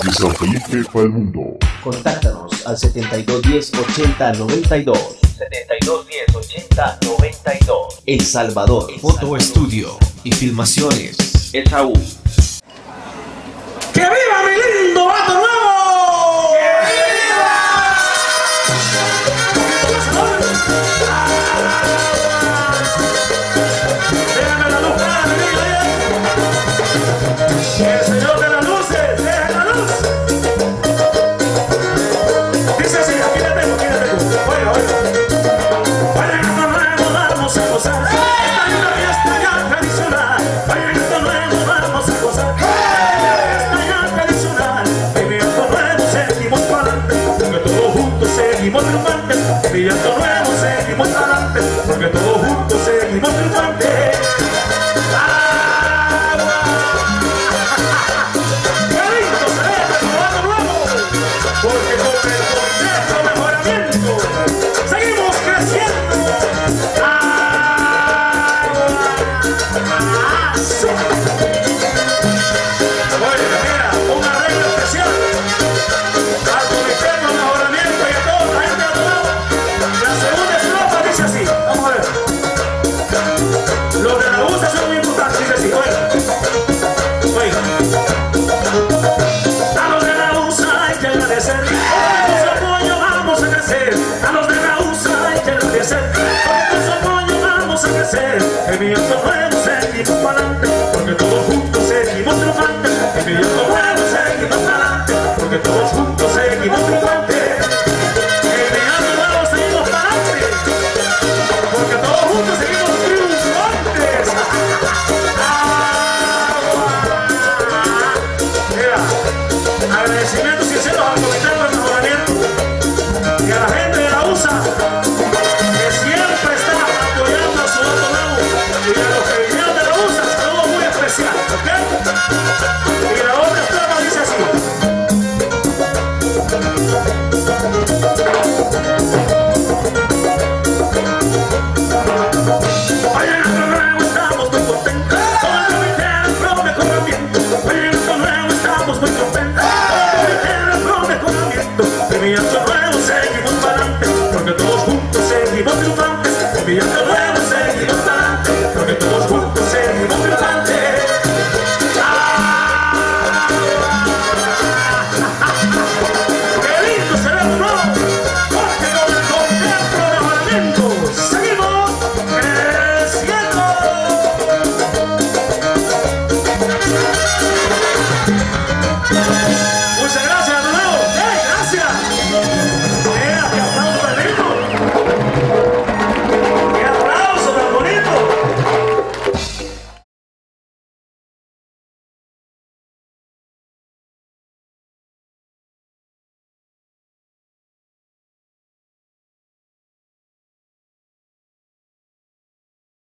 de San Felipe para el mundo. Contáctanos al 7210-8092. 7210-8092. El Salvador. Foto Estudio y Filmaciones. Esaú. ¡Que viva mi lindo vato nuevo! ¡Que viva! Déjame la luz, que el señor de las luces, deja la luz. Dice así, aquí la tengo, aquí la tengo. Oiga, oiga. Bailando nuevo, vamos a gozar. Esta es una fiesta ya tradicional. Bailando nuevo, vamos a gozar. Seguimos triunfantes, brillando nuevo, seguimos adelante, porque todos juntos seguimos triunfantes. ¡Agua! ¡Qué lindo se ve este trabajo nuevo! Porque con el Consejo Mejoramiento seguimos creciendo. ¡Agua! ¡Sí! Oye, mira, un arreglo especial al Comité de Mejoramiento y a toda la gente de abajo. La segunda estrofa dice así, vamos a ver. Los de la USA son muy importantes, dice así, oiga. Oiga. A los de la USA hay que agradecer, porque con su apoyo vamos a crecer. A los de la USA hay que agradecer, porque con su apoyo vamos a crecer. El viento nuevo seguimos para